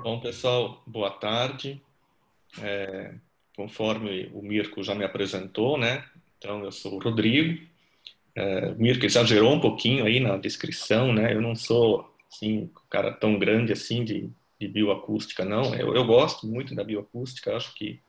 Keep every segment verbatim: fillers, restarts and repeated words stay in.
Bom, pessoal, boa tarde. É, conforme o Mirko já me apresentou, né? Então, eu sou o Rodrigo. É, o Mirko exagerou um pouquinho aí na descrição, né? Eu não sou, assim, um cara tão grande assim de, de bioacústica, não. Eu, eu gosto muito da bioacústica, acho que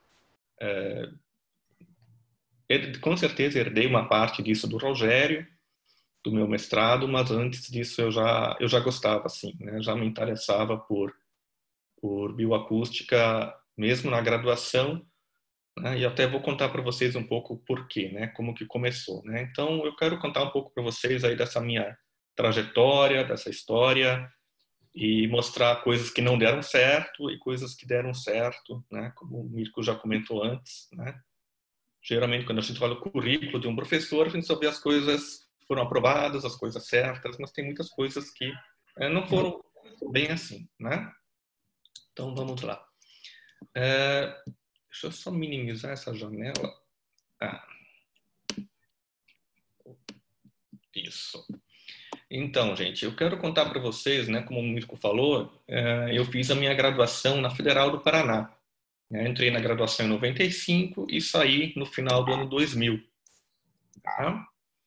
é, com certeza herdei uma parte disso do Rogério, do meu mestrado, mas antes disso eu já, eu já gostava, assim, né? Já me interessava por, por bioacústica, mesmo na graduação. Né? E até vou contar para vocês um pouco o porquê, né? Como que começou, né? Então, eu quero contar um pouco para vocês aí dessa minha trajetória, dessa história e mostrar coisas que não deram certo e coisas que deram certo, né? Como o Mirko já comentou antes, né? Geralmente, quando a gente fala o currículo de um professor, a gente só vê as coisas que foram aprovadas, as coisas certas, mas tem muitas coisas que é, não foram bem assim, né? Então, vamos lá. É, deixa eu só minimizar essa janela. Ah, isso. Então, gente, eu quero contar para vocês, né, como o Mirko falou, é, eu fiz a minha graduação na Federal do Paraná. Né? Entrei na graduação em noventa e cinco e saí no final do ano dois mil. Tá?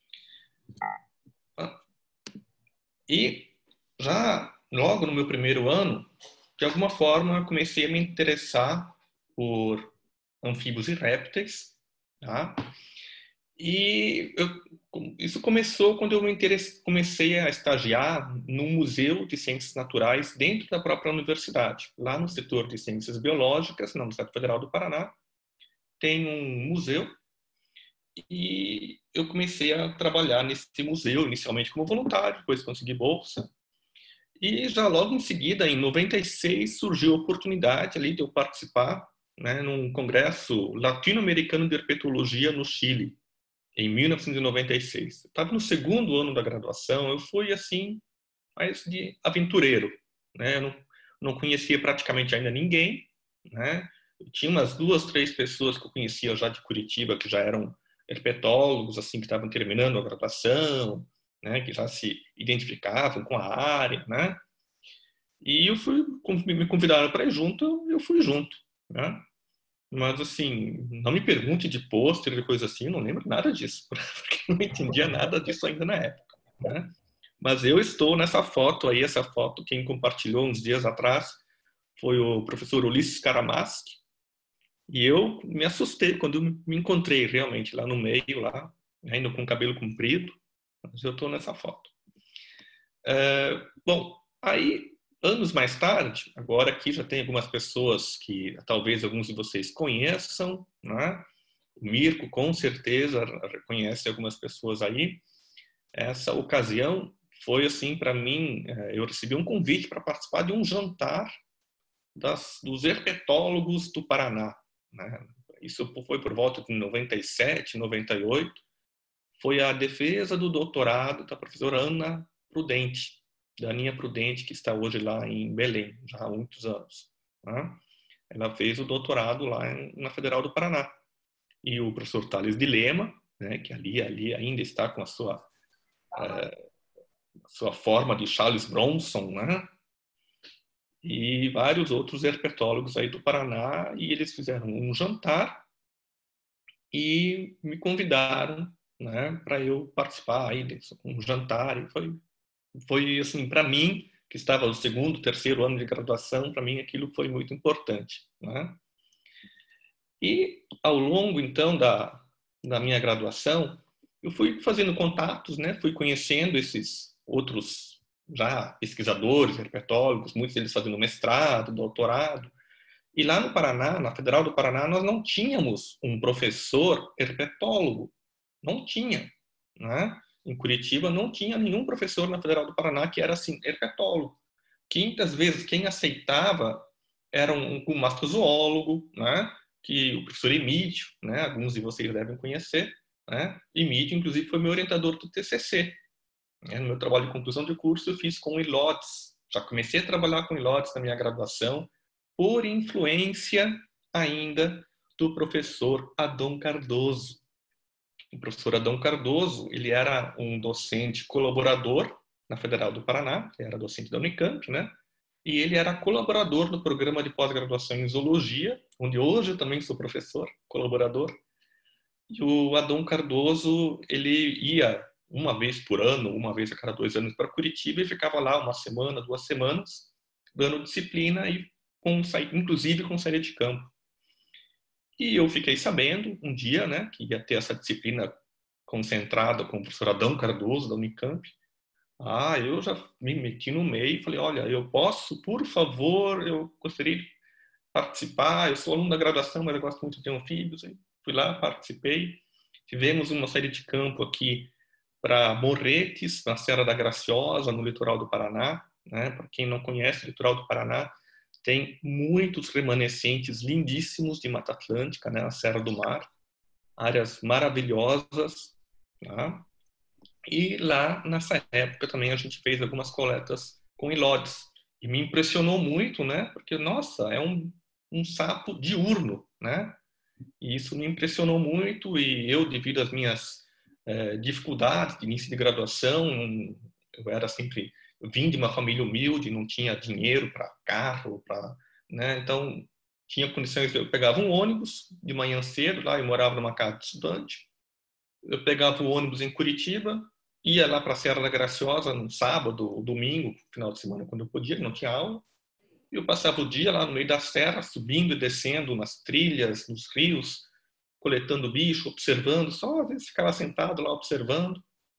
E já logo no meu primeiro ano, de alguma forma, eu comecei a me interessar por anfíbios e répteis. Tá? E eu, isso começou quando eu me interesse, comecei a estagiar no Museu de Ciências Naturais dentro da própria universidade. Lá no setor de Ciências Biológicas, na Universidade Federal do Paraná, tem um museu e eu comecei a trabalhar nesse museu, inicialmente como voluntário, depois consegui bolsa. E já logo em seguida, em noventa e seis, surgiu a oportunidade ali de eu participar, né, num congresso latino-americano de herpetologia no Chile, em mil novecentos e noventa e seis. Eu estava no segundo ano da graduação, eu fui assim, mais de aventureiro, né? Eu não, não conhecia praticamente ainda ninguém, né? Eu tinha umas duas, três pessoas que eu conhecia já de Curitiba, que já eram herpetólogos, assim, que estavam terminando a graduação, né? Que já se identificavam com a área, né? E eu fui, me convidaram para ir junto, eu fui junto, né? Mas, assim, não me pergunte de pôster e coisa assim, eu não lembro nada disso, porque eu não entendia nada disso ainda na época, né? Mas eu estou nessa foto aí, essa foto, quem compartilhou uns dias atrás foi o professor Ulisses Karamaski, e eu me assustei quando eu me encontrei realmente lá no meio, lá, ainda com o cabelo comprido, mas eu estou nessa foto. É, bom, aí anos mais tarde, agora aqui já tem algumas pessoas que talvez alguns de vocês conheçam, né? O Mirko com certeza reconhece algumas pessoas aí. Essa ocasião foi assim para mim, eu recebi um convite para participar de um jantar das, dos herpetólogos do Paraná, né? Isso foi por volta de noventa e sete, noventa e oito. Foi a defesa do doutorado da professora Ana Prudente, da Aninha Prudente, que está hoje lá em Belém, já há muitos anos. Né? Ela fez o doutorado lá na Federal do Paraná. E o professor Tales de Lema, né, que ali, ali ainda está com a sua, é, a sua forma de Charles Bronson, né? E vários outros herpetólogos aí do Paraná, e eles fizeram um jantar e me convidaram, né, para eu participar aí desse um jantar. E foi foi assim, para mim, que estava no segundo, terceiro ano de graduação, para mim aquilo foi muito importante, né? E ao longo então da da minha graduação, eu fui fazendo contatos, né? Fui conhecendo esses outros já pesquisadores, herpetólogos, muitos deles fazendo mestrado, doutorado. E lá no Paraná, na Federal do Paraná, nós não tínhamos um professor herpetólogo, não tinha, né? Em Curitiba não tinha nenhum professor na Federal do Paraná que era assim herpetólogo. Que muitas vezes quem aceitava era um, um mastrozoólogo, né? Que o professor Emídio, né? Alguns de vocês devem conhecer, né? Emídio, inclusive, foi meu orientador do T C C. Né? No meu trabalho de conclusão de curso, eu fiz com Ilotes. Já comecei a trabalhar com Ilotes na minha graduação, por influência ainda do professor Adão Cardoso. O professor Adão Cardoso, ele era um docente colaborador na Federal do Paraná, ele era docente da Unicamp, né? e ele era colaborador no programa de pós-graduação em zoologia, onde hoje eu também sou professor, colaborador. E o Adão Cardoso, ele ia uma vez por ano, uma vez a cada dois anos para Curitiba e ficava lá uma semana, duas semanas, dando disciplina e com, inclusive com saída de campo. E eu fiquei sabendo um dia, né, que ia ter essa disciplina concentrada com o professor Adão Cardoso da Unicamp. Ah, eu já me meti no meio e falei, olha, eu posso, por favor, eu gostaria de participar, eu sou aluno da graduação, mas eu gosto muito de anfíbios. Fui lá, participei. Tivemos uma saída de campo aqui para Morretes, na Serra da Graciosa, no litoral do Paraná. Né? Para quem não conhece o litoral do Paraná, tem muitos remanescentes lindíssimos de Mata Atlântica, né? A Serra do Mar, áreas maravilhosas. Tá? E lá, nessa época, também a gente fez algumas coletas com ilódes. E me impressionou muito, né? Porque, nossa, é um, um sapo diurno, né? E isso me impressionou muito. E eu, devido às minhas eh, dificuldades de início de graduação, eu era sempre... Eu vim de uma família humilde, não tinha dinheiro para carro, para... Né? Então, tinha condições... Eu pegava um ônibus de manhã cedo, lá eu morava numa casa de estudante. Eu pegava o ônibus em Curitiba, ia lá para a Serra da Graciosa no sábado ou domingo, final de semana, quando eu podia, não tinha aula. E eu passava o dia lá no meio da serra, subindo e descendo nas trilhas, nos rios, coletando bicho, observando, só às vezes ficava sentado lá observando.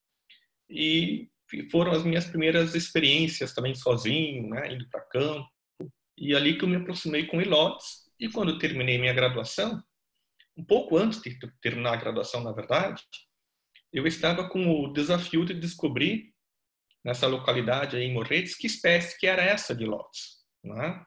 E foram as minhas primeiras experiências também sozinho, né, indo para campo. E ali que eu me aproximei com ilódes. E quando eu terminei minha graduação, um pouco antes de terminar a graduação, na verdade, eu estava com o desafio de descobrir, nessa localidade aí em Morretes, que espécie que era essa de ilódes. Né?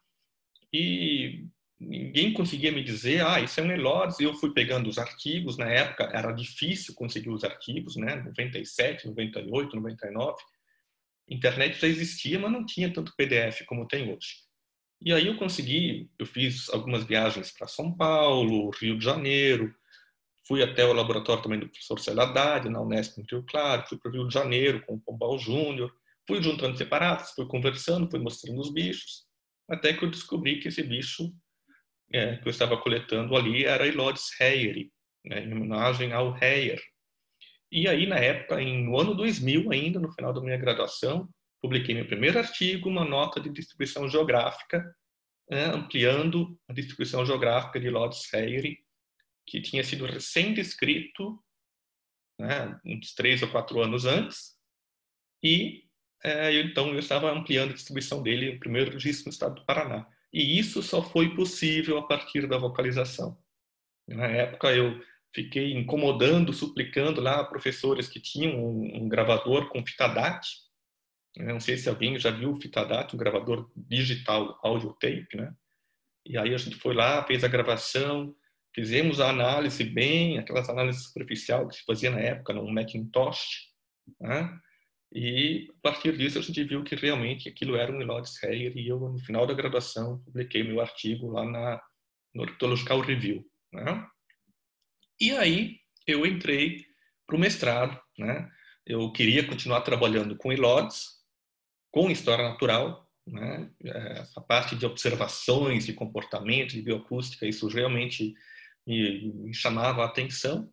E ninguém conseguia me dizer, ah, isso é um ilódes. Eu fui pegando os artigos, na época era difícil conseguir os artigos, né? noventa e sete, noventa e oito, noventa e nove. A internet já existia, mas não tinha tanto P D F como tem hoje. E aí eu consegui, eu fiz algumas viagens para São Paulo, Rio de Janeiro, fui até o laboratório também do professor Célio Haddad, na Unesp em Rio Claro, fui para o Rio de Janeiro com o Pombal Júnior, fui juntando separados, fui conversando, fui mostrando os bichos, até que eu descobri que esse bicho é, que eu estava coletando ali era Ilodes heyeri, né, em homenagem ao Heyer. E aí, na época, em, no ano dois mil ainda, no final da minha graduação, publiquei meu primeiro artigo, uma nota de distribuição geográfica, é, ampliando a distribuição geográfica de Ilodes heyeri, que tinha sido recém-descrito, né, uns três ou quatro anos antes, e é, então eu estava ampliando a distribuição dele, o primeiro registro no estado do Paraná. E isso só foi possível a partir da vocalização. Na época eu fiquei incomodando, suplicando lá professores que tinham um, um gravador com fita D A T. Eu não sei se alguém já viu o fita D A T, um gravador digital audio tape, né? E aí a gente foi lá, fez a gravação, fizemos a análise bem, aquelas análises superficiais que se fazia na época, no Macintosh, né? E a partir disso a gente viu que realmente aquilo era um Ilodes heyeri, e eu, no final da graduação, publiquei meu artigo lá na, no Ornithological Review, né? E aí eu entrei para o mestrado, né? Eu queria continuar trabalhando com Ilodes, com história natural, né? Essa parte de observações de comportamento, de bioacústica, isso realmente me, me chamava a atenção.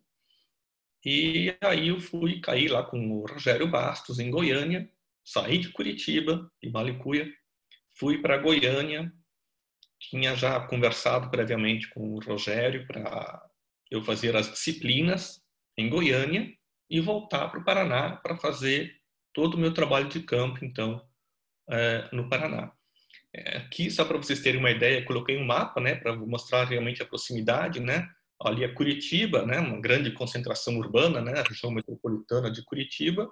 E aí eu fui cair lá com o Rogério Bastos, em Goiânia, saí de Curitiba, de Malicuia, fui para Goiânia, tinha já conversado previamente com o Rogério para eu fazer as disciplinas em Goiânia e voltar para o Paraná para fazer todo o meu trabalho de campo, então, é, no Paraná. É, aqui, só para vocês terem uma ideia, coloquei um mapa, né, para mostrar realmente a proximidade, né? Ali é Curitiba, né, uma grande concentração urbana, né, a região metropolitana de Curitiba,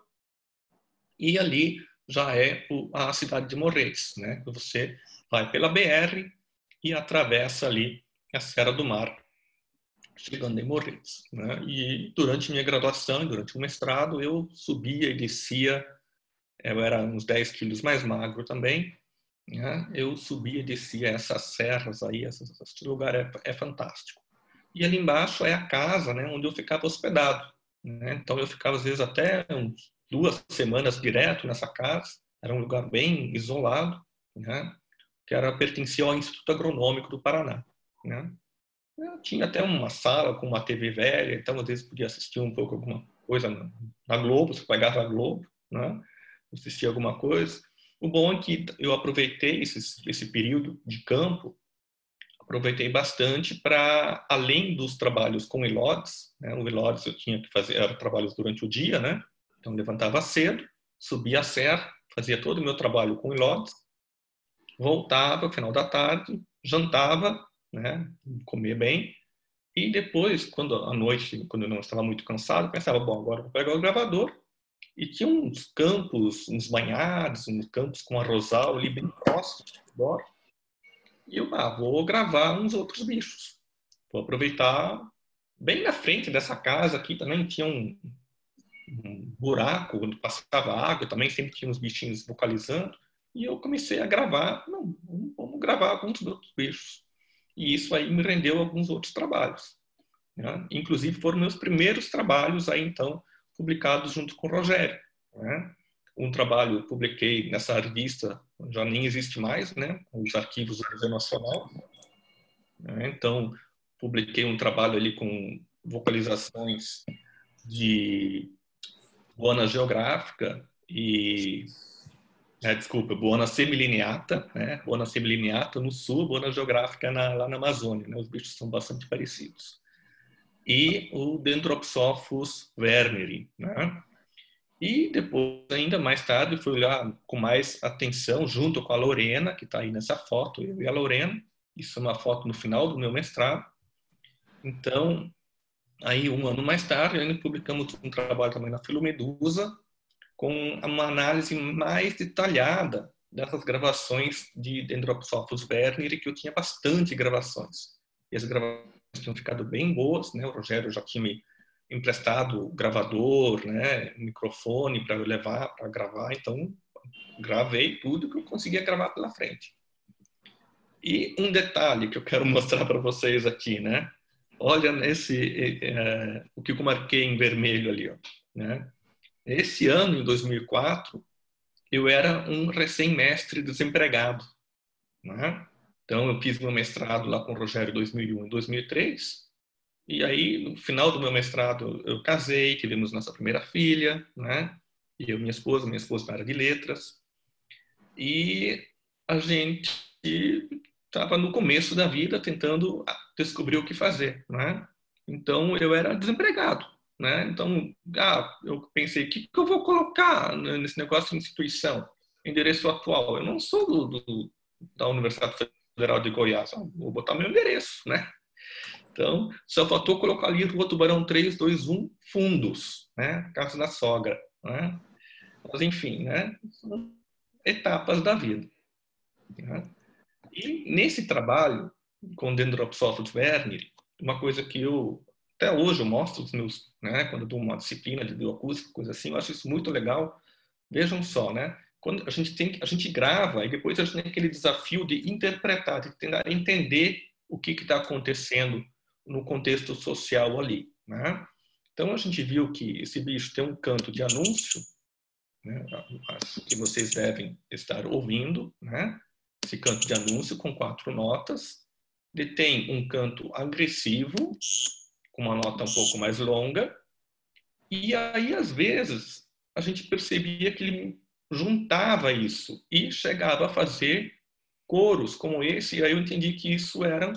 e ali já é a cidade de Morretes, né? Você vai pela B R e atravessa ali a Serra do Mar, chegando em Morretes, né? E durante minha graduação e durante o mestrado eu subia e descia, eu era uns dez quilos mais magro também, né? Eu subia e descia essas serras aí, esse lugar é, é fantástico. E ali embaixo é a casa, né, onde eu ficava hospedado, né? Então eu ficava às vezes até uns, duas semanas direto nessa casa, era um lugar bem isolado, né? que era, pertencia ao Instituto Agronômico do Paraná, né? Eu tinha até uma sala com uma T V velha, então às vezes podia assistir um pouco alguma coisa na, na Globo, você pagava a Globo, né? Assistia alguma coisa. O bom é que eu aproveitei esse, esse período de campo, aproveitei bastante para, além dos trabalhos com Ilodes, né? O Ilodes eu tinha que fazer era trabalhos durante o dia, né? Então levantava cedo, subia a serra, fazia todo o meu trabalho com Ilodes, voltava no final da tarde, jantava, né? Comia bem, e depois, quando à noite, quando eu não estava muito cansado, pensava, bom, agora vou pegar o gravador. E tinha uns campos, uns banhados, uns campos com arrozal ali bem próximos. E eu, ah, vou gravar uns outros bichos. Vou aproveitar. Bem na frente dessa casa aqui também tinha um, um buraco onde passava água, também sempre tinha uns bichinhos vocalizando. E eu comecei a gravar, não, vamos gravar alguns outros bichos. E isso aí me rendeu alguns outros trabalhos, né? Inclusive foram meus primeiros trabalhos aí então publicados junto com o Rogério, né? Um trabalho eu publiquei nessa revista, já nem existe mais, né? Os arquivos do Museu Nacional, né? Então publiquei um trabalho ali com vocalizações de Buona Geográfica e é, desculpa, Buona Semilineata, né? Buona Semilineata no sul, Buona Geográfica na, lá na Amazônia, né? Os bichos são bastante parecidos. E o Dendropsophis werneri, né? E depois, ainda mais tarde, fui lá com mais atenção, junto com a Lorena, que está aí nessa foto, eu e a Lorena. Isso é uma foto no final do meu mestrado. Então, aí um ano mais tarde, ainda publicamos um trabalho também na Filomedusa, com uma análise mais detalhada dessas gravações de Dendropsophis werneri, que eu tinha bastante gravações. E as gravações tinham ficado bem boas, né? O Rogério já tinha me emprestado gravador, né? Microfone para eu levar para gravar, então gravei tudo que eu conseguia gravar pela frente. E um detalhe que eu quero mostrar para vocês aqui, né? Olha nesse é, o que eu marquei em vermelho ali, ó, né? Esse ano, em dois mil e quatro, eu era um recém-mestre desempregado, né? Então, eu fiz meu mestrado lá com o Rogério em dois mil e um e dois mil e três, e aí, no final do meu mestrado, eu casei, tivemos nossa primeira filha, né? E eu, minha esposa, minha esposa na área de letras, e a gente estava no começo da vida tentando descobrir o que fazer, né? Então, eu era desempregado, né? Então, ah, eu pensei, o que, que eu vou colocar nesse negócio de instituição? Endereço atual. Eu não sou do, do, da Universidade Federal de Goiás, vou botar meu endereço, né? Então, só faltou colocar ali Rua Tubarão três dois um Fundos, né? Casa da sogra, né? Mas, enfim, né? São etapas da vida, né? E nesse trabalho com Dendropsophis werneri, uma coisa que eu até hoje eu mostro os meus, né, quando eu dou uma disciplina de bioacústica, coisa assim, eu acho isso muito legal. Vejam só, né? Quando a gente tem, a gente grava e depois a gente tem aquele desafio de interpretar, de tentar entender o que está acontecendo no contexto social ali, né? Então a gente viu que esse bicho tem um canto de anúncio, né? Acho que vocês devem estar ouvindo, né? Esse canto de anúncio com quatro notas. Ele tem um canto agressivo, com uma nota um pouco mais longa, e aí, às vezes, a gente percebia que ele juntava isso e chegava a fazer coros como esse, e aí eu entendi que isso era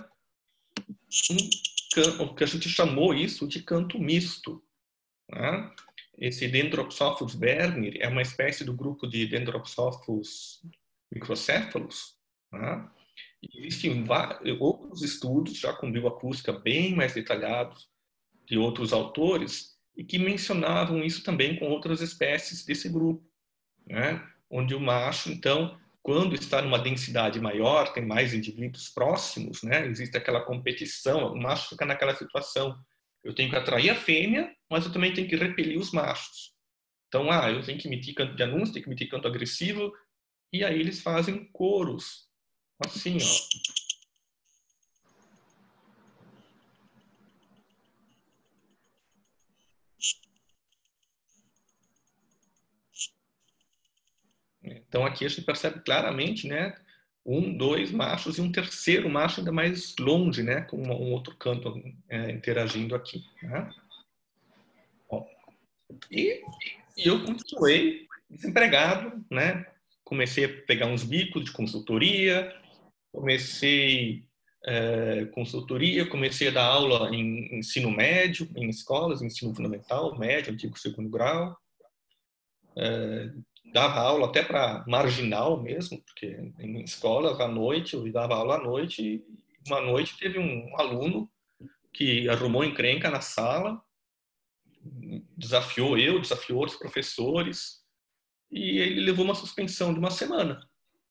um canto, que a gente chamou isso de canto misto, né? Esse Dendropsophis werneri é uma espécie do grupo de Dendropsophis microcéfalos, né? Existem outros estudos já com bioacústica bem mais detalhados de outros autores e que mencionavam isso também com outras espécies desse grupo, né? Onde o macho, então, quando está numa densidade maior, tem mais indivíduos próximos, né? Existe aquela competição, o macho fica naquela situação. Eu tenho que atrair a fêmea, mas eu também tenho que repelir os machos. Então, ah, eu tenho que emitir canto de anúncio, tenho que emitir canto agressivo, e aí eles fazem coros, assim, ó. Então, aqui a gente percebe claramente, né, um, dois machos e um terceiro macho ainda mais longe, né, com um outro canto é, interagindo aqui. Né? Bom, e, e eu continuei desempregado, né? Comecei a pegar uns bicos de consultoria, comecei é, consultoria, comecei a dar aula em ensino médio, em escolas, ensino fundamental, médio, antigo segundo grau. É, dava aula até para marginal mesmo, porque em escolas à noite, eu dava aula à noite, e uma noite teve um aluno que arrumou encrenca na sala, desafiou eu, desafiou outros professores, e ele levou uma suspensão de uma semana.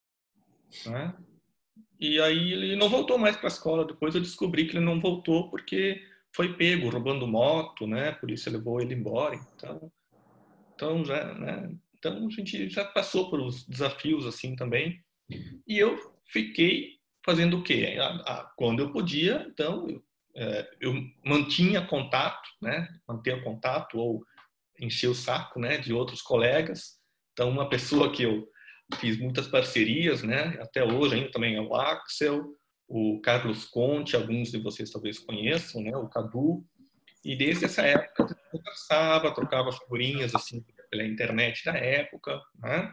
Né? E aí ele não voltou mais para a escola. Depois eu descobri que ele não voltou porque foi pego roubando moto, né? A polícia levou ele embora. Então, então já, né? Então a gente já passou por os desafios assim também. E eu fiquei fazendo o quê? Quando eu podia, então eu, é, eu mantinha contato, né? Manter contato ou encher o saco, né? De outros colegas. Então uma pessoa que eu fiz muitas parcerias, né? Até hoje ainda também é o Axel, o Carlos Conte, alguns de vocês talvez conheçam, né? O Cadu. E desde essa época eu conversava, trocava figurinhas assim pela internet da época, né?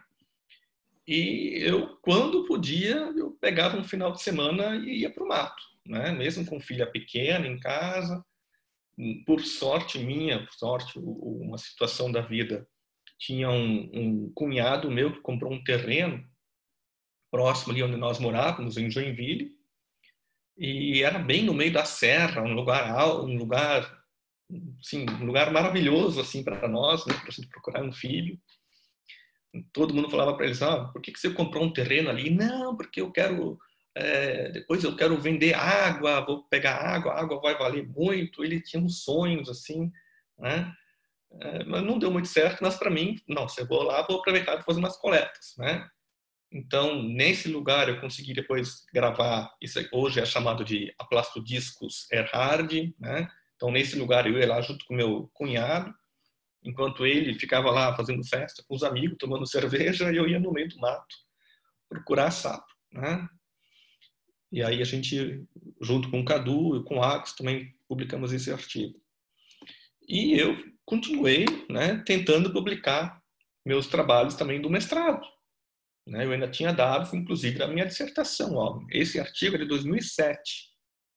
E eu, quando podia, eu pegava um final de semana e ia para o mato, né? Mesmo com filha pequena em casa. Por sorte minha, por sorte, uma situação da vida, tinha um, um cunhado meu que comprou um terreno próximo ali onde nós morávamos, em Joinville, e era bem no meio da serra, um lugar um lugar, sim, um lugar maravilhoso assim para nós, né, para a gente procurar um filho. Todo mundo falava para eles: ah, por que que você comprou um terreno ali? Não, porque eu quero é, depois eu quero vender água, vou pegar água, a água vai valer muito. Ele tinha uns sonhos assim, né? É, mas não deu muito certo. Mas para mim, não, se eu vou lá, vou aproveitar para fazer umas coletas, né? Então, nesse lugar, eu consegui depois gravar, isso hoje é chamado de Aplastodiscos Erhard, né? Então, nesse lugar, eu ia lá junto com meu cunhado, enquanto ele ficava lá fazendo festa com os amigos, tomando cerveja, e eu ia no meio do mato procurar sapo, né? E aí a gente, junto com o Cadu e com o Axel, também publicamos esse artigo. E eu continuei, né, tentando publicar meus trabalhos também do mestrado. Eu ainda tinha dados, inclusive, da minha dissertação. Ó. Esse artigo é de dois mil e sete.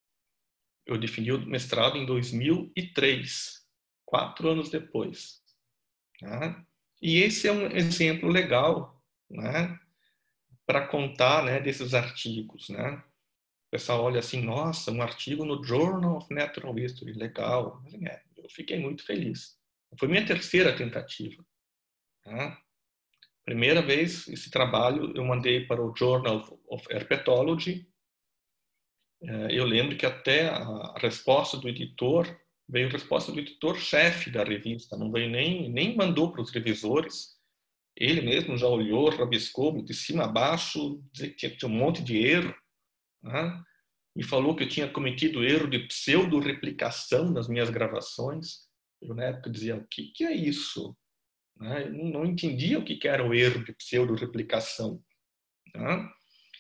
Eu defendi o mestrado em dois mil e três, quatro anos depois. Né? E esse é um exemplo legal, né, para contar, né, desses artigos. Né? O pessoal olha assim: nossa, um artigo no Journal of Natural History, legal. Mas, é, eu fiquei muito feliz. Foi minha terceira tentativa. Né? Primeira vez, esse trabalho eu mandei para o Journal of Herpetology. Eu lembro que até a resposta do editor, veio a resposta do editor-chefe da revista, não veio nem, nem mandou para os revisores. Ele mesmo já olhou, rabiscou de cima a baixo, dizia que tinha um monte de erro, né? E falou que eu tinha cometido erro de pseudo-replicação nas minhas gravações. Eu, na época, dizia: o que, que é isso? Eu não entendia o que era o erro de pseudo-replicação. Né?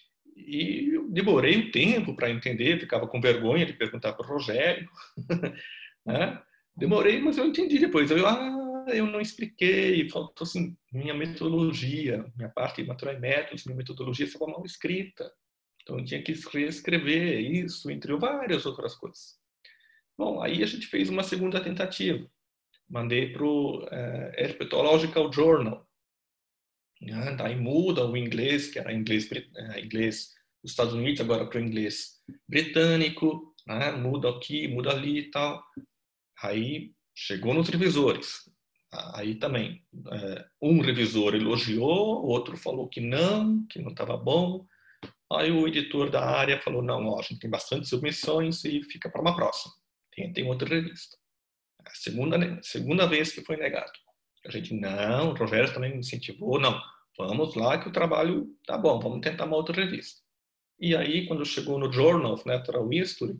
E eu demorei um tempo para entender, ficava com vergonha de perguntar para o Rogério. Né? Demorei, mas eu entendi depois. Eu, ah, eu não expliquei, faltou assim, minha metodologia, minha parte de maturar métodos, minha metodologia estava mal escrita. Então eu tinha que reescrever isso, entre várias outras coisas. Bom, aí a gente fez uma segunda tentativa. Mandei para o uh, Herpetological Journal. Né? Daí muda o inglês, que era inglês, uh, inglês dos Estados Unidos, agora para o inglês britânico. Né? Muda aqui, muda ali e tal. Aí chegou nos revisores. Aí também, uh, um revisor elogiou, o outro falou que não, que não estava bom. Aí o editor da área falou: não, ó, a gente tem bastante submissões e fica para uma próxima. Tem, tem outra revista. A segunda, segunda vez que foi negado. A gente, não, o Rogério também me incentivou, não, vamos lá que o trabalho tá bom, vamos tentar uma outra revista. E aí, quando chegou no Journal of Natural History,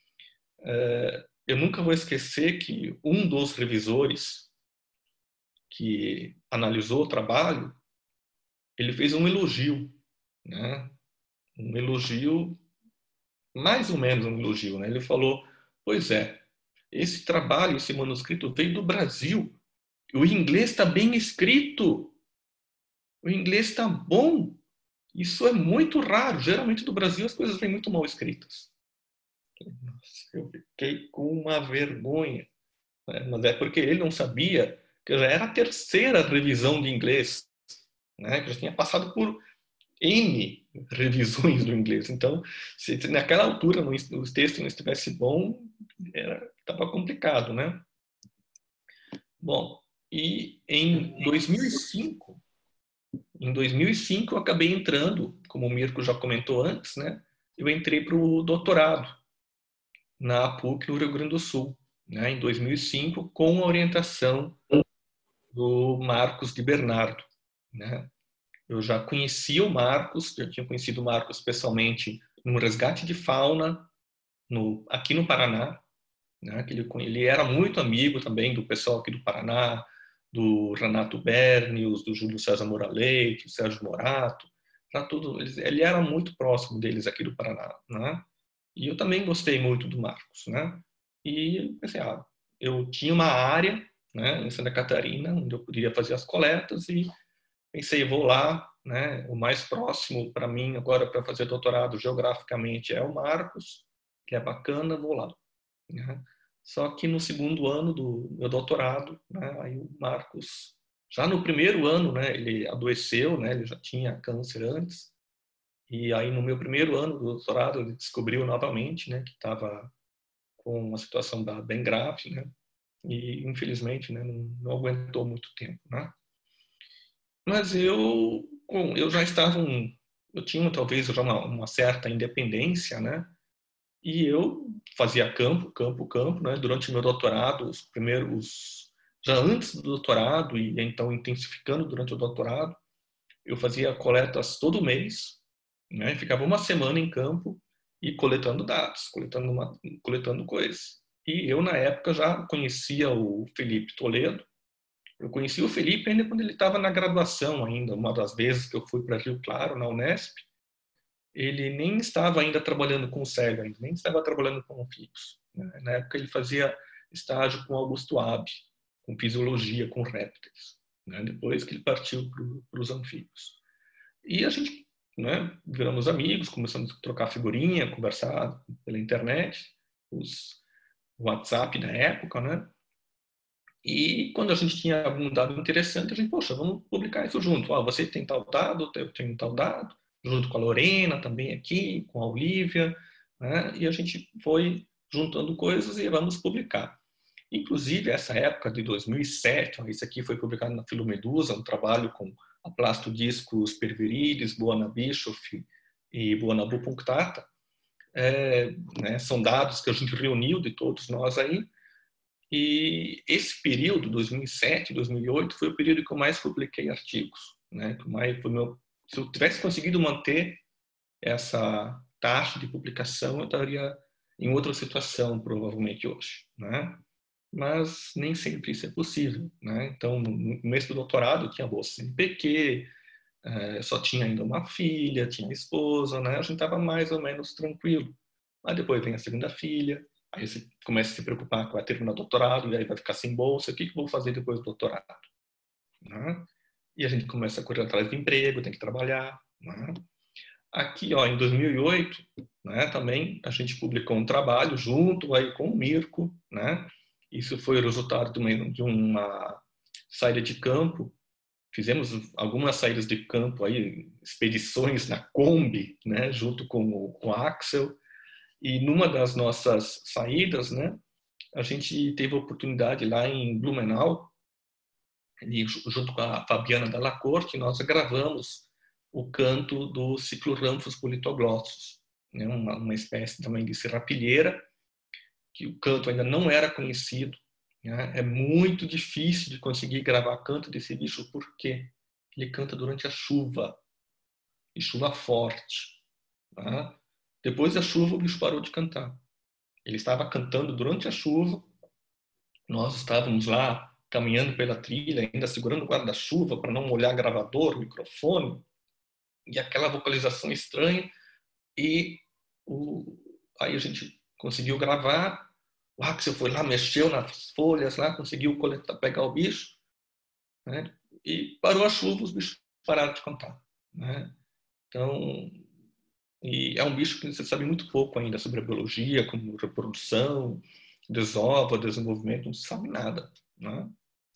eh, eu nunca vou esquecer que um dos revisores que analisou o trabalho, ele fez um elogio, né? um elogio, mais ou menos um elogio, né? Ele falou, pois é, esse trabalho, esse manuscrito veio do Brasil. O inglês está bem escrito. O inglês está bom. Isso é muito raro. Geralmente do Brasil as coisas vêm muito mal escritas. Nossa, eu fiquei com uma vergonha. Né? Mas é porque ele não sabia que já era a terceira revisão de inglês. Né? Que já tinha passado por N revisões do inglês. Então, se naquela altura o texto não estivesse bom, estava complicado, né? Bom, e em dois mil e cinco, em dois mil e cinco eu acabei entrando, como o Mirko já comentou antes, né? Eu entrei para o doutorado na PUC no Rio Grande do Sul, né? Em dois mil e cinco, com a orientação do Marcos de Bernardo, né? Eu já conhecia o Marcos, eu tinha conhecido o Marcos pessoalmente no resgate de fauna no, aqui no Paraná, né? Ele, ele era muito amigo também do pessoal aqui do Paraná, do Renato Bernius, do Júlio César Moraleite, do Sérgio Morato, já tudo, ele, ele era muito próximo deles aqui do Paraná, né? E eu também gostei muito do Marcos, né? E pensei, ah, eu tinha uma área, né, em Santa Catarina, onde eu podia fazer as coletas e pensei, vou lá, né? O mais próximo para mim agora para fazer doutorado geograficamente é o Marcos, que é bacana, vou lá. Né? Só que no segundo ano do meu doutorado, né, aí o Marcos, já no primeiro ano, né, ele adoeceu, né, ele já tinha câncer antes, e aí no meu primeiro ano do doutorado ele descobriu novamente, né, que estava com uma situação bem grave, né, e infelizmente, né, não, não aguentou muito tempo, né. Mas eu, bom, eu já estava, um, eu tinha talvez já uma, uma certa independência, né, e eu fazia campo, campo, campo, né? Durante o meu doutorado, os primeiros, já antes do doutorado e então intensificando durante o doutorado, eu fazia coletas todo mês, né? Ficava uma semana em campo e coletando dados, coletando, uma, coletando coisas. E eu, na época, já conhecia o Felipe Toledo. Eu conheci o Felipe ainda quando ele estava na graduação ainda, uma das vezes que eu fui para Rio Claro, na Unesp. Ele nem estava ainda trabalhando com o cego, nem estava trabalhando com anfíbios. Né? Na época ele fazia estágio com Augusto Abbe, com fisiologia, com répteis, né? Depois que ele partiu para os anfíbios. E a gente, né, viramos amigos, começamos a trocar figurinha, conversar pela internet, os WhatsApp da época, né? E quando a gente tinha algum dado interessante, a gente, poxa, vamos publicar isso junto. Ah, você tem tal dado, eu tenho tal dado, junto com a Lorena também aqui, com a Olivia, né? E a gente foi juntando coisas e vamos publicar. Inclusive, essa época de dois mil e sete, isso aqui foi publicado na Filomedusa, um trabalho com aplastodiscos pervirides, Buona Bischoff e Buonabu punctata. É, né, são dados que a gente reuniu de todos nós aí. E esse período, dois mil e sete, dois mil e oito, foi o período que eu mais publiquei artigos. Né? Que mais foi meu... Se eu tivesse conseguido manter essa taxa de publicação, eu estaria em outra situação, provavelmente, hoje. Né? Mas nem sempre isso é possível. Né? Então, no começo do doutorado, eu tinha bolsa C N Pq, eh, só tinha ainda uma filha, tinha esposa, né? A gente estava mais ou menos tranquilo. Mas depois vem a segunda filha, aí você começa a se preocupar que vai terminar o doutorado, e aí vai ficar sem bolsa, o que, que eu vou fazer depois do doutorado? Né? E a gente começa a correr atrás de emprego, tem que trabalhar. Né? Aqui, ó, em dois mil e oito, né, também a gente publicou um trabalho junto aí com o Mirko, né? Isso foi o resultado de uma, de uma saída de campo. Fizemos algumas saídas de campo aí, expedições na Kombi, né, junto com o, com o Axel. E numa das nossas saídas, né, a gente teve a oportunidade lá em Blumenau, e junto com a Fabiana Dalla Corte, nós gravamos o canto do Ciclorhamphus politoglossus, né, uma, uma espécie também de serrapilheira, que o canto ainda não era conhecido. Né? É muito difícil de conseguir gravar canto desse bicho, porque ele canta durante a chuva, e chuva forte. Tá? Depois da chuva, o bicho parou de cantar. Ele estava cantando durante a chuva, nós estávamos lá caminhando pela trilha, ainda segurando o guarda-chuva para não molhar gravador, microfone, e aquela vocalização estranha. E o, aí a gente conseguiu gravar. O Axel foi lá, mexeu nas folhas, lá, conseguiu coletar, pegar o bicho, né? E parou a chuva, os bichos pararam de cantar, né? Então, e é um bicho que você sabe muito pouco ainda sobre a biologia, como reprodução, desova, desenvolvimento, não se sabe nada, né?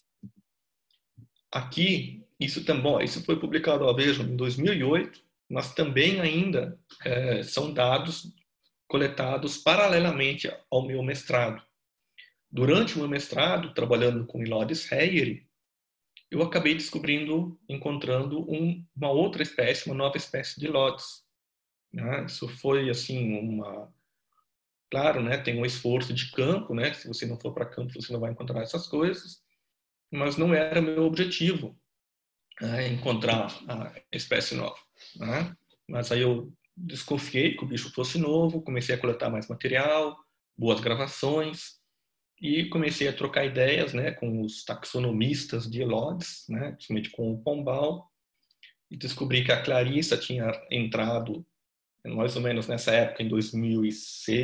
Aqui, isso também, isso foi publicado, ó, vejam, em dois mil e oito, mas também ainda é, são dados coletados paralelamente ao meu mestrado. Durante o meu mestrado, trabalhando com Hylodes heyeri, eu acabei descobrindo, encontrando um, uma outra espécie, uma nova espécie de Hylodes. Né? Isso foi, assim, uma... Claro, né, tem um esforço de campo, né? Se você não for para campo, você não vai encontrar essas coisas, mas não era meu objetivo, né, encontrar a espécie nova. Né? Mas aí eu desconfiei que o bicho fosse novo, comecei a coletar mais material, boas gravações, e comecei a trocar ideias, né, com os taxonomistas de Hylodes, né, principalmente com o Pombal, e descobri que a Clarissa tinha entrado mais ou menos nessa época, em dois mil e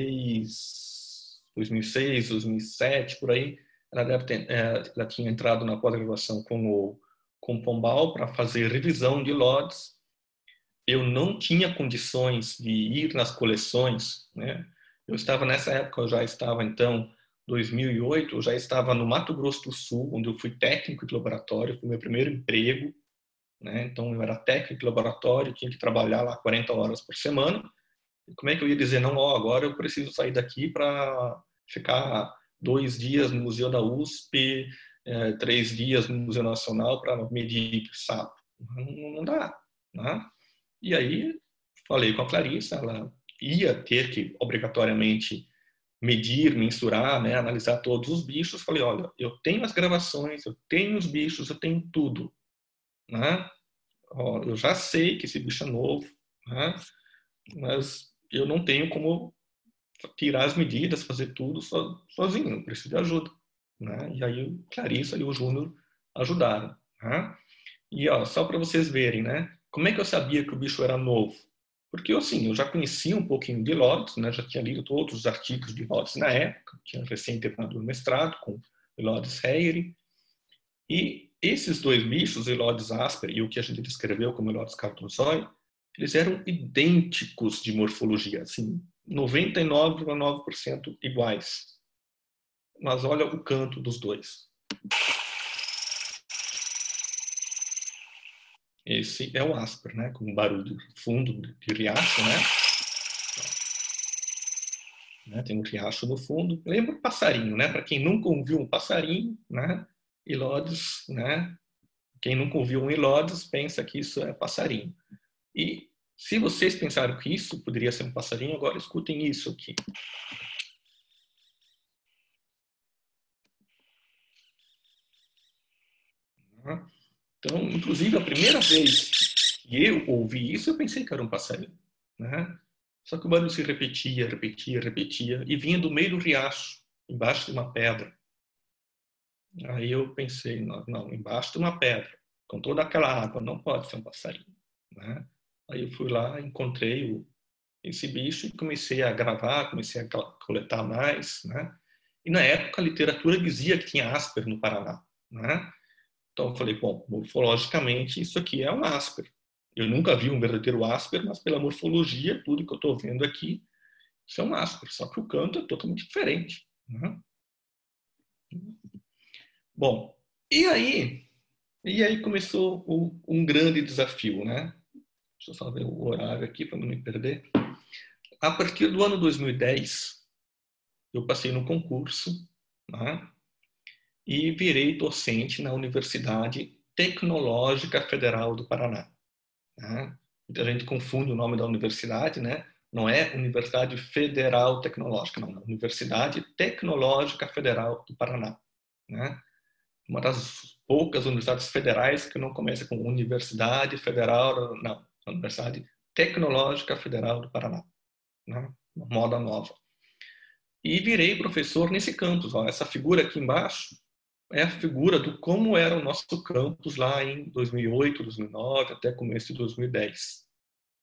seis, dois mil e seis, dois mil e sete, por aí. Ela, deve ter, ela tinha entrado na pós-graduação com o, com o Pombal para fazer revisão de Hylodes. Eu não tinha condições de ir nas coleções, né? Eu estava nessa época, eu já estava então, dois mil e oito, eu já estava no Mato Grosso do Sul, onde eu fui técnico de laboratório, foi meu primeiro emprego, né? Então eu era técnico de laboratório, tinha que trabalhar lá quarenta horas por semana. E como é que eu ia dizer, não, ó, agora eu preciso sair daqui para ficar dois dias no Museu da U S P, é, três dias no Museu Nacional para medir sapo? Não, não dá, né? E aí falei com a Clarissa, ela ia ter que obrigatoriamente medir, mensurar, né, analisar todos os bichos. Falei, olha, eu tenho as gravações, eu tenho os bichos, eu tenho tudo, né? Ó, eu já sei que esse bicho é novo, né? Mas eu não tenho como tirar as medidas, fazer tudo so, sozinho, eu preciso de ajuda, né? E aí o Clarissa e o Júnior ajudaram, né? E ó, só para vocês verem, né? Como é que eu sabia que o bicho era novo? Porque assim, eu já conhecia um pouquinho de Hylodes, né? Já tinha lido todos os artigos de Hylodes na época, tinha recém terminado o mestrado com Hylodes heyeri. E esses dois bichos, Hylodes asper e o que a gente descreveu como Hylodes cartosoi, eles eram idênticos de morfologia, assim, noventa e nove vírgula nove por cento iguais. Mas olha o canto dos dois. Esse é o asper, né? Com um barulho fundo de riacho, né? né? Tem um riacho no fundo. Lembra um passarinho, né? Para quem nunca ouviu um passarinho, né? Hylodes, né? Quem nunca ouviu um Hylodes pensa que isso é passarinho. E se vocês pensaram que isso poderia ser um passarinho, agora escutem isso aqui. Então, inclusive, a primeira vez que eu ouvi isso, eu pensei que era um passarinho, né? Só que o barulho se repetia, repetia, repetia, e vinha do meio do riacho, embaixo de uma pedra. Aí eu pensei, não, não embaixo de uma pedra, com toda aquela água, não pode ser um passarinho, né? Aí eu fui lá, encontrei o, esse bicho e comecei a gravar, comecei a coletar mais, né? E na época a literatura dizia que tinha asper no Paraná, né? Então eu falei, bom, morfologicamente isso aqui é um asper. Eu nunca vi um verdadeiro asper, mas pela morfologia, tudo que eu estou vendo aqui, isso é um asper, só que o canto é totalmente diferente, né? Bom, e aí, e aí começou o, um grande desafio, né? Deixa eu só ver o horário aqui para não me perder. A partir do ano dois mil e dez, eu passei no concurso, né? E virei docente na Universidade Tecnológica Federal do Paraná. Né? Muita gente confunde o nome da universidade, né? Não é Universidade Federal Tecnológica, não, é Universidade Tecnológica Federal do Paraná. Né? Uma das poucas universidades federais que não começa com Universidade Federal, não, Universidade Tecnológica Federal do Paraná. Né? Uma moda nova. E virei professor nesse campus. Ó. Essa figura aqui embaixo é a figura do como era o nosso campus lá em dois mil e oito, dois mil e nove, até começo de dois mil e dez.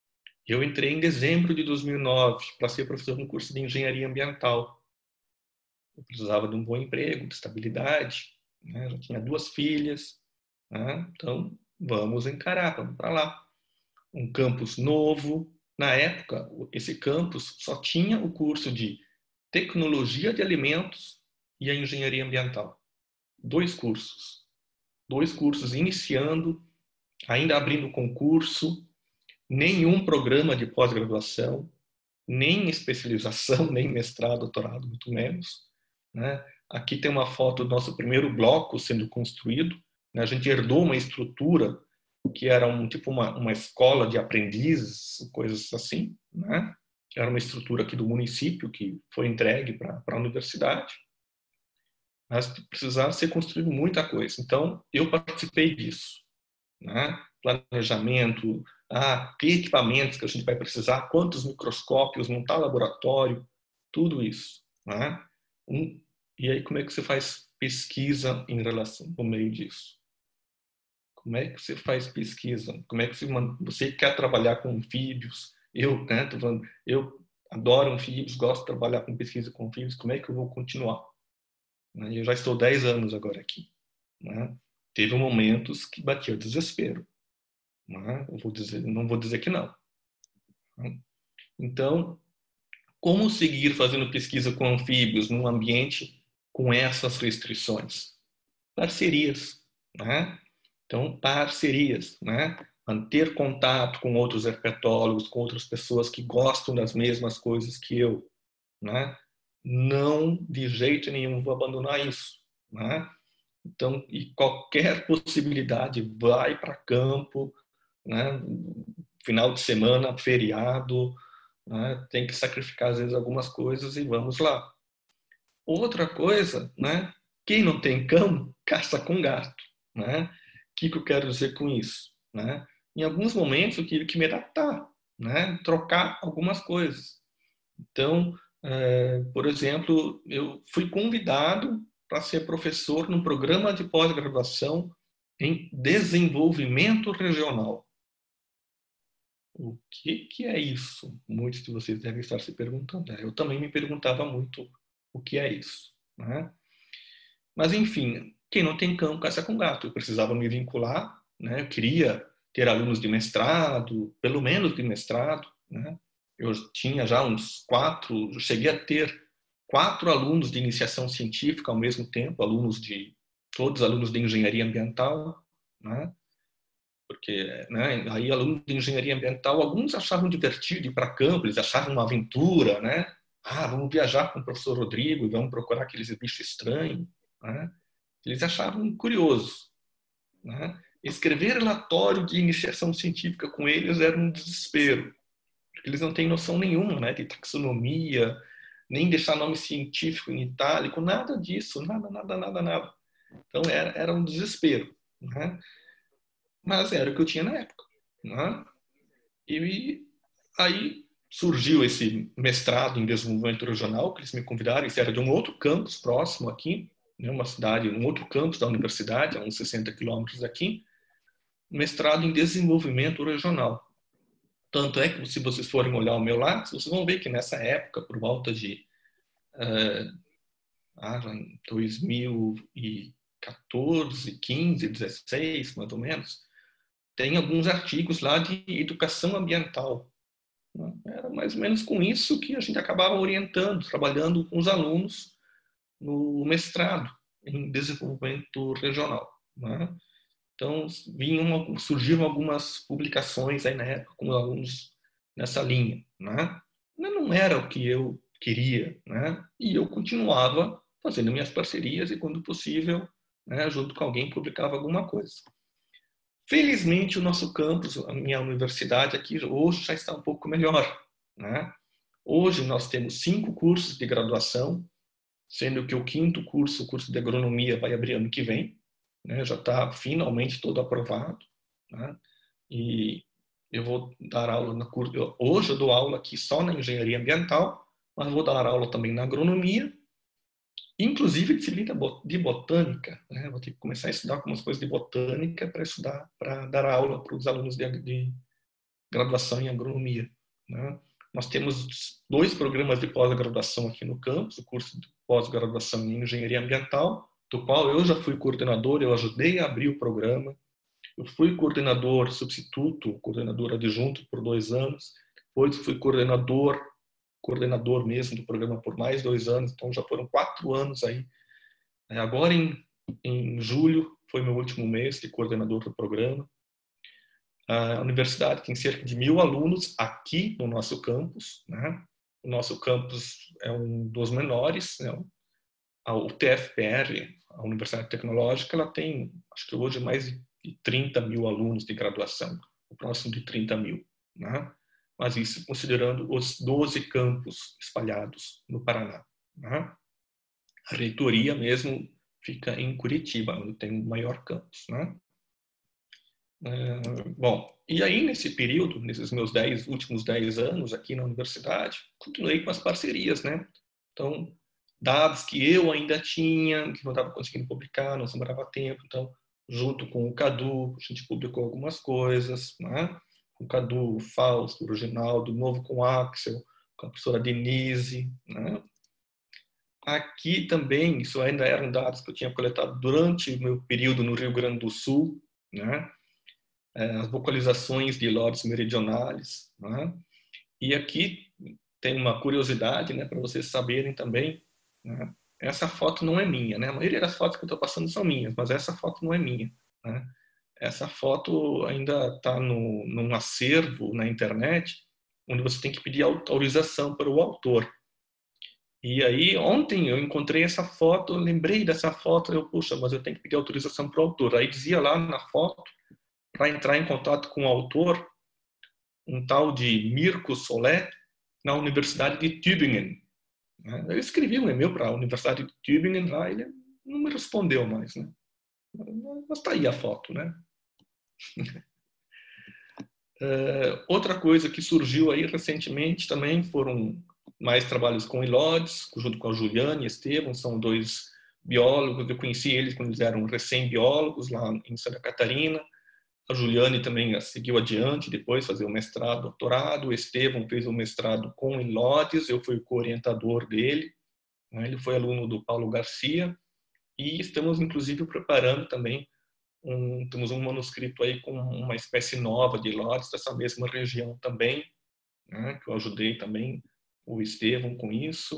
Eu entrei em dezembro de dois mil e nove para ser professor no curso de engenharia ambiental. Eu precisava de um bom emprego, de estabilidade, né? Já tinha duas filhas, né? Então vamos encarar, vamos para lá. Um campus novo. Na época, esse campus só tinha o curso de tecnologia de alimentos e a engenharia ambiental. Dois cursos. Dois cursos iniciando, ainda abrindo concurso, nenhum programa de pós-graduação, nem especialização, nem mestrado, doutorado, muito menos. Né? Aqui tem uma foto do nosso primeiro bloco sendo construído. Né? A gente herdou uma estrutura que era um tipo uma, uma escola de aprendizes, coisas assim. Né? Era uma estrutura aqui do município que foi entregue para a universidade. Mas precisava ser construído muita coisa. Então, eu participei disso. Né? Planejamento, ah, que equipamentos que a gente vai precisar, quantos microscópios, montar laboratório, tudo isso. Né? Um, e aí, como é que você faz pesquisa em relação ao meio disso? Como é que você faz pesquisa? Como é que você, você quer trabalhar com anfíbios? Eu, né, tô falando, eu adoro anfíbios, gosto de trabalhar com pesquisa com anfíbios, como é que eu vou continuar? Eu já estou dez anos agora aqui. Né? Teve momentos que batia o desespero. Né? Eu vou dizer, não vou dizer que não. Então, como seguir fazendo pesquisa com anfíbios num ambiente com essas restrições? Parcerias. Né? Então, parcerias. Né? Manter contato com outros herpetólogos, com outras pessoas que gostam das mesmas coisas que eu. Né? Não, de jeito nenhum, vou abandonar isso. Né? Então, e qualquer possibilidade, vai para campo, né? Final de semana, feriado, né? Tem que sacrificar às vezes algumas coisas e vamos lá. Outra coisa, né? Quem não tem cão, caça com gato. Né? O que, que eu quero dizer com isso? Né? Em alguns momentos eu tive que me adaptar, né? Trocar algumas coisas. Então, é, por exemplo, eu fui convidado para ser professor num programa de pós-graduação em desenvolvimento regional. O que, que é isso? Muitos de vocês devem estar se perguntando. Eu também me perguntava muito o que é isso. Né? Mas, enfim, quem não tem cão, caça com gato. Eu precisava me vincular, né? Eu queria ter alunos de mestrado, pelo menos de mestrado. Né? Eu tinha já uns quatro, eu cheguei a ter quatro alunos de iniciação científica ao mesmo tempo, alunos de, todos alunos de engenharia ambiental, né? Porque, né, aí alunos de engenharia ambiental, alguns achavam divertido ir para campo, eles achavam uma aventura, né? Ah, vamos viajar com o professor Rodrigo e vamos procurar aqueles bichos estranhos, né? Eles achavam curioso, né? Escrever relatório de iniciação científica com eles era um desespero, porque eles não têm noção nenhuma, né, de taxonomia, nem deixar nome científico em itálico, nada disso, nada, nada, nada, nada. Então era, era um desespero, né? Mas era o que eu tinha na época, né? E aí surgiu esse mestrado em desenvolvimento regional, que eles me convidaram, isso era de um outro campus próximo aqui, né, uma cidade, um outro campus da universidade, a uns sessenta quilômetros daqui, mestrado em desenvolvimento regional. Tanto é que, se vocês forem olhar o meu lápis, vocês vão ver que nessa época, por volta de uh, ah, dois mil e quatorze, quinze, dezesseis, mais ou menos, tem alguns artigos lá de educação ambiental. Era mais ou menos com isso que a gente acabava orientando, trabalhando com os alunos no mestrado em desenvolvimento regional. Né? Então, vinham, surgiram algumas publicações aí na época com alunos nessa linha. Né? Mas não era o que eu queria. Né? E eu continuava fazendo minhas parcerias e, quando possível, né, junto com alguém, publicava alguma coisa. Felizmente, o nosso campus, a minha universidade aqui, hoje já está um pouco melhor. Né? Hoje nós temos cinco cursos de graduação, sendo que o quinto curso, o curso de agronomia, vai abrir ano que vem. Né? Já está finalmente todo aprovado. Né? E eu vou dar aula na curso. Hoje eu dou aula aqui só na engenharia ambiental, mas vou dar aula também na agronomia, inclusive disciplina de botânica. Né? Vou ter que começar a estudar algumas coisas de botânica para estudar, para dar aula para os alunos de, de, graduação em agronomia, né? Nós temos dois programas de pós-graduação aqui no campus, o curso de pós-graduação em engenharia ambiental, do qual eu já fui coordenador, eu ajudei a abrir o programa. Eu fui coordenador substituto, coordenador adjunto por dois anos, depois fui coordenador, coordenador mesmo do programa por mais dois anos, então já foram quatro anos aí. Agora em, em julho foi meu último mês de coordenador do programa. A universidade tem cerca de mil alunos aqui no nosso campus, né? O nosso campus é um dos menores, né? A U T F P R, a Universidade Tecnológica, ela tem, acho que hoje, mais de trinta mil alunos de graduação, o próximo de trinta mil, né? Mas isso considerando os doze campos espalhados no Paraná, né? A reitoria mesmo fica em Curitiba, onde tem o maior campus, né? É, bom, e aí nesse período, nesses meus dez, últimos dez anos aqui na universidade, continuei com as parcerias, né? Então, dados que eu ainda tinha, que não estava conseguindo publicar, não sobrava tempo, então, junto com o Cadu, a gente publicou algumas coisas, né? Com o Cadu, o Fausto, o Reginaldo, novo com o Axel, com a professora Denise, né? Aqui também, isso ainda eram dados que eu tinha coletado durante o meu período no Rio Grande do Sul, né? As vocalizações de Illodes meridionales, né? E aqui tem uma curiosidade, né, para vocês saberem também, né? Essa foto não é minha, né? A maioria das fotos que eu estou passando são minhas, mas essa foto não é minha, né? Essa foto ainda está no, num acervo na internet, onde você tem que pedir autorização para o autor. E aí, ontem eu encontrei essa foto, lembrei dessa foto, eu, puxa, mas eu tenho que pedir autorização para o autor. Aí dizia lá na foto, para entrar em contato com o autor, um tal de Mirko Solé, na Universidade de Tübingen. Eu escrevi um e-mail para a Universidade de Tübingen lá, ele não me respondeu mais, né? Mas está aí a foto, né? Uh, outra coisa que surgiu aí recentemente também foram mais trabalhos com Illodes, junto com a Juliane e Estevam, são dois biólogos, eu conheci eles quando eles eram recém-biólogos lá em Santa Catarina. A Juliane também seguiu adiante, depois fazer o mestrado, doutorado. O Estevam fez o mestrado com Illodes, eu fui o co-orientador dele, né? Ele foi aluno do Paulo Garcia, e estamos inclusive preparando também Um, temos um manuscrito aí com uma espécie nova de Illodes dessa mesma região também, né, que eu ajudei também o Estevam com isso.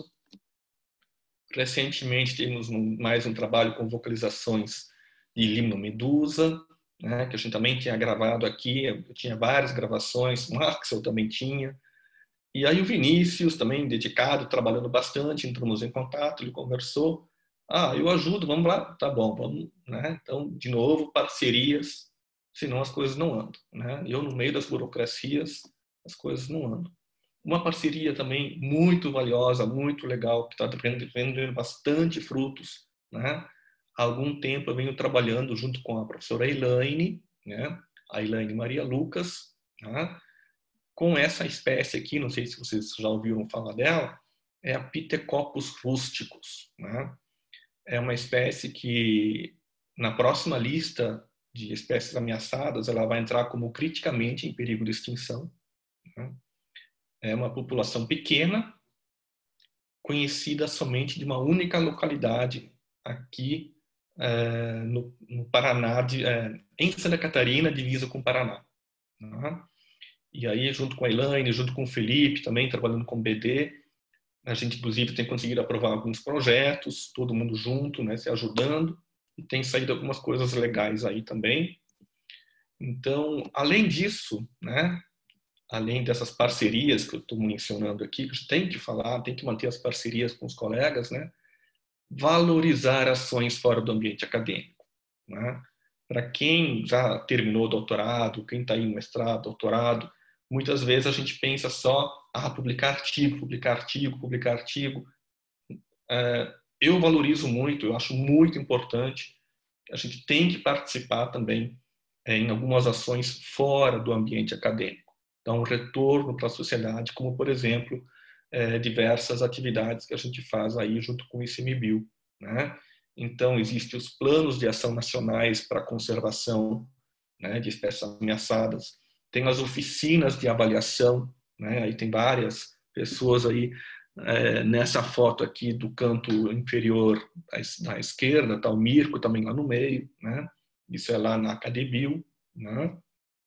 Recentemente temos um, mais um trabalho com vocalizações de limnomedusa, né, que a gente também tinha gravado aqui, eu tinha várias gravações, o Axel também tinha. E aí o Vinícius também dedicado, trabalhando bastante, entramos em contato, ele conversou. Ah, eu ajudo, vamos lá, tá bom, vamos, né? Então, de novo, parcerias, senão as coisas não andam, né? Eu no meio das burocracias, as coisas não andam. Uma parceria também muito valiosa, muito legal, que está rendendo bastante frutos, né? Há algum tempo eu venho trabalhando junto com a professora Elaine, né? A Elaine Maria Lucas, né? Com essa espécie aqui, não sei se vocês já ouviram falar dela, é a Pithecopus rústicus, né? É uma espécie que, na próxima lista de espécies ameaçadas, ela vai entrar como criticamente em perigo de extinção, né? É uma população pequena, conhecida somente de uma única localidade aqui é, no, no Paraná, de, é, em Santa Catarina, divisa com o Paraná, né? E aí, junto com a Elaine, junto com o Felipe, também trabalhando com B D, a gente, inclusive, tem conseguido aprovar alguns projetos, todo mundo junto, né, se ajudando, e tem saído algumas coisas legais aí também. Então, além disso, né, além dessas parcerias que eu estou mencionando aqui, que a gente tem que falar, tem que manter as parcerias com os colegas, né, valorizar ações fora do ambiente acadêmico, né? Para quem já terminou o doutorado, quem está aí no mestrado, doutorado, muitas vezes a gente pensa só, ah, publicar artigo, publicar artigo, publicar artigo. É, eu valorizo muito, eu acho muito importante, a gente tem que participar também é, em algumas ações fora do ambiente acadêmico. Então, um retorno para a sociedade, como, por exemplo, é, diversas atividades que a gente faz aí junto com o ICMBio, né? Então, existem os planos de ação nacionais para a conservação, né, de espécies ameaçadas, tem as oficinas de avaliação, né? Aí tem várias pessoas aí, é, nessa foto aqui do canto inferior da esquerda, está o Mirko também lá no meio, né? Isso é lá na Acadebio, né?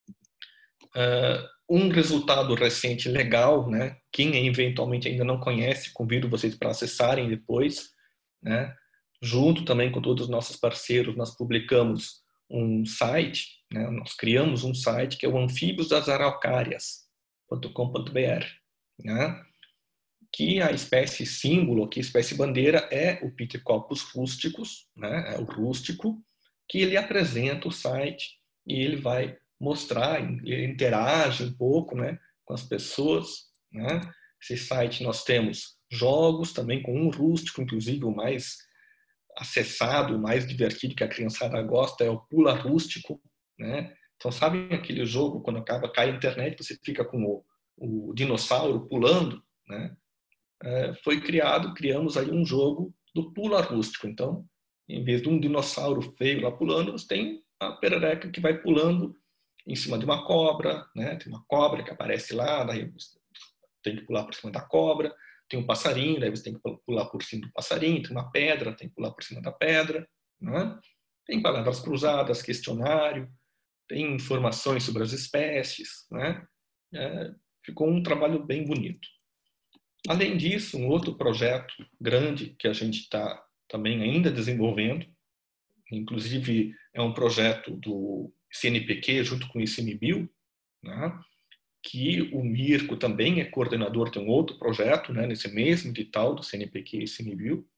Uh, um resultado recente legal, né? Quem eventualmente ainda não conhece, convido vocês para acessarem depois, né? Junto também com todos os nossos parceiros, nós publicamos um site, né? Nós criamos um site que é o anfíbios das araucárias ponto com ponto br, né? Que a espécie símbolo, aqui, a espécie bandeira, é o Pithecoppus rústicus, né? É o rústico, que ele apresenta o site e ele vai mostrar, ele interage um pouco, né, com as pessoas, né? Esse site nós temos jogos também com um rústico, inclusive o mais acessado, o mais divertido que a criançada gosta é o Pula Rústico, né? Então, sabe aquele jogo, quando acaba, cai a internet, você fica com o, o dinossauro pulando, né? É, foi criado, criamos aí um jogo do Pula Rústico. Então, em vez de um dinossauro feio lá pulando, você tem a perereca que vai pulando em cima de uma cobra, né? Tem uma cobra que aparece lá, daí você tem que pular por cima da cobra. Tem um passarinho, daí você tem que pular por cima do passarinho. Tem uma pedra, tem que pular por cima da pedra, né? Tem palavras cruzadas, questionário, tem informações sobre as espécies, né? É, ficou um trabalho bem bonito. Além disso, um outro projeto grande que a gente está também ainda desenvolvendo, inclusive é um projeto do C N P Q junto com o I C M B I L, né? Que o Mirko também é coordenador de um outro projeto, né? Nesse mesmo edital do C N P Q e I C M B I L.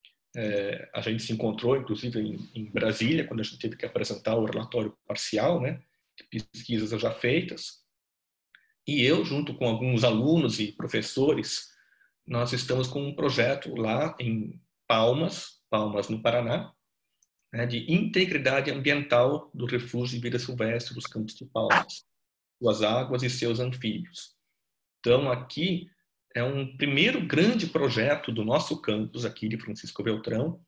É, a gente se encontrou, inclusive, em, em Brasília, quando a gente teve que apresentar o relatório parcial, né? De pesquisas já feitas. E eu, junto com alguns alunos e professores, nós estamos com um projeto lá em Palmas, Palmas no Paraná, né, de integridade ambiental do refúgio de vida silvestre dos Campos de Palmas, suas águas e seus anfíbios. Então, aqui é um primeiro grande projeto do nosso campus aqui de Francisco Beltrão,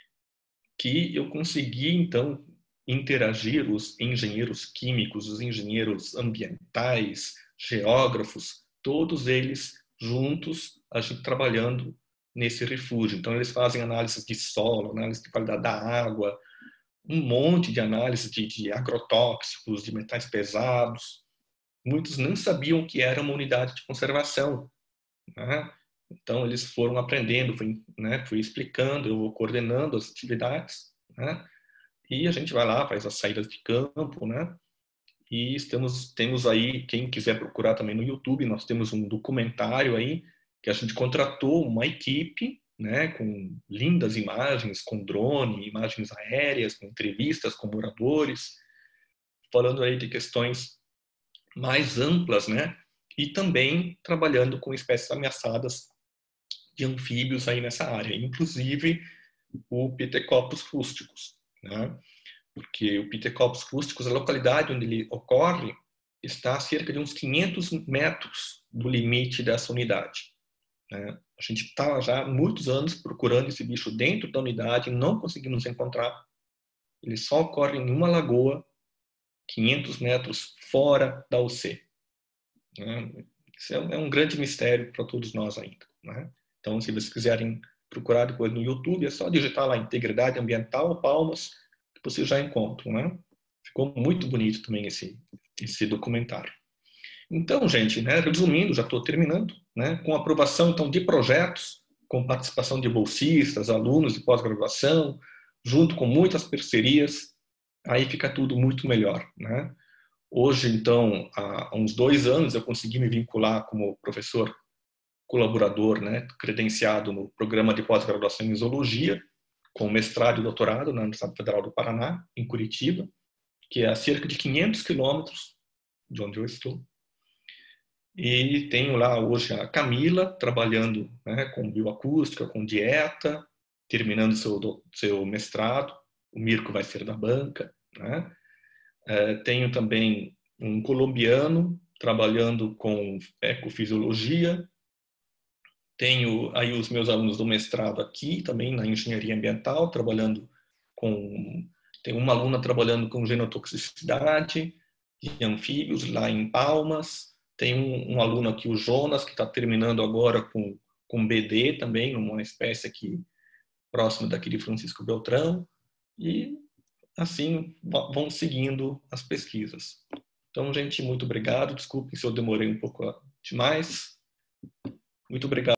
que eu consegui, então, interagir os engenheiros químicos, os engenheiros ambientais, geógrafos, todos eles juntos, a gente trabalhando nesse refúgio. Então, eles fazem análise de solo, análise de qualidade da água, um monte de análise de, de agrotóxicos, de metais pesados. Muitos não sabiam o que era uma unidade de conservação, né? Então, eles foram aprendendo, fui, né, fui explicando, eu vou coordenando as atividades, né? E a gente vai lá, faz as saídas de campo, né? E estamos, temos aí, quem quiser procurar também no YouTube, nós temos um documentário aí, que a gente contratou uma equipe, né, com lindas imagens, com drone, imagens aéreas, com entrevistas com moradores, falando aí de questões mais amplas, né? E também trabalhando com espécies ameaçadas de anfíbios aí nessa área, inclusive o Pithecoppus rústicus, né? Porque o Pithecoppus rústicus, a localidade onde ele ocorre, está a cerca de uns quinhentos metros do limite dessa unidade, né? A gente está já há muitos anos procurando esse bicho dentro da unidade e não conseguimos encontrar. Ele só ocorre em uma lagoa, quinhentos metros fora da U C, né? Isso é um grande mistério para todos nós ainda, né? Então, se vocês quiserem procurar depois no YouTube, é só digitar lá Integridade Ambiental Palmas, que vocês já encontram, né? Ficou muito bonito também esse, esse documentário. Então, gente, né, resumindo, já estou terminando, né, com aprovação então de projetos, com participação de bolsistas, alunos de pós-graduação, junto com muitas parcerias, aí fica tudo muito melhor, né? Hoje, então, há uns dois anos, eu consegui me vincular como professor colaborador, né, credenciado no programa de pós-graduação em zoologia, com mestrado e doutorado na Universidade Federal do Paraná, em Curitiba, que é a cerca de quinhentos quilômetros de onde eu estou. E tenho lá hoje a Camila, trabalhando, né, com bioacústica, com dieta, terminando seu, seu mestrado. O Mirko vai ser da banca, né? É, tenho também um colombiano trabalhando com ecofisiologia. Tenho aí os meus alunos do mestrado aqui, também na engenharia ambiental, trabalhando com... Tem uma aluna trabalhando com genotoxicidade, de anfíbios lá em Palmas. Tem um, um aluno aqui, o Jonas, que está terminando agora com, com B D também, uma espécie aqui próxima daqui de Francisco Beltrão. E assim vão seguindo as pesquisas. Então, gente, muito obrigado. Desculpe se eu demorei um pouco demais. Muito obrigado.